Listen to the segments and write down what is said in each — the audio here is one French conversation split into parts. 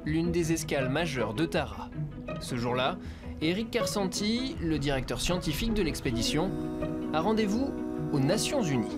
l'une des escales majeures de Tara. Ce jour-là, Eric Kersanti, le directeur scientifique de l'expédition, a rendez-vous aux Nations Unies.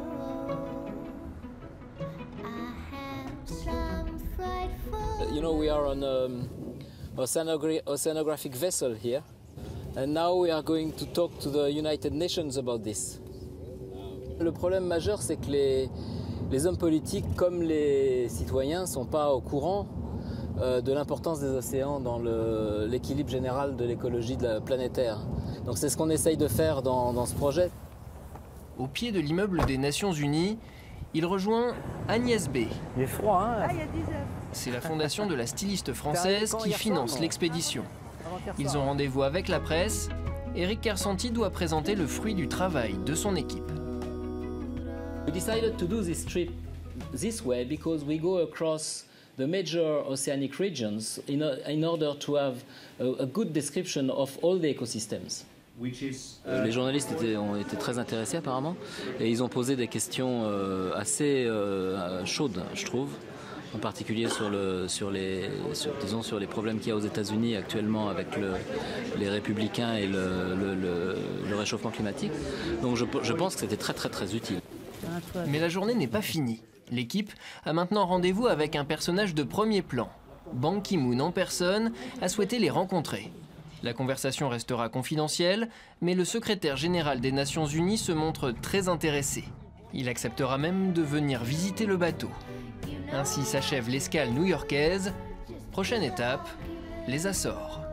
You know, we are on oceanographic vessel here, and now we are going to talk to the United Nations about this. Le problème majeur, c'est que les hommes politiques, comme les citoyens, ne sont pas au courant de l'importance des océans dans l'équilibre général de l'écologie de la planétaire. Donc c'est ce qu'on essaye de faire dans ce projet. Au pied de l'immeuble des Nations Unies, il rejoint Agnès B. Il est froid, hein? C'est la fondation de la styliste française qui finance l'expédition. Ils ont rendez-vous avec la presse. Eric Kersanti doit présenter le fruit du travail de son équipe. We decided to do this trip this way because we go across the major oceanic regions in order to have a good description of all the ecosystems. Les journalistes ont été très intéressés apparemment et ils ont posé des questions assez chaudes, je trouve, en particulier sur les problèmes qu'il y a aux États-Unis actuellement avec les républicains et le réchauffement climatique. Donc je pense que c'était très utile. Mais la journée n'est pas finie. L'équipe a maintenant rendez-vous avec un personnage de premier plan. Ban Ki-moon en personne a souhaité les rencontrer. La conversation restera confidentielle, mais le secrétaire général des Nations Unies se montre très intéressé. Il acceptera même de venir visiter le bateau. Ainsi s'achève l'escale new-yorkaise. Prochaine étape, les Açores.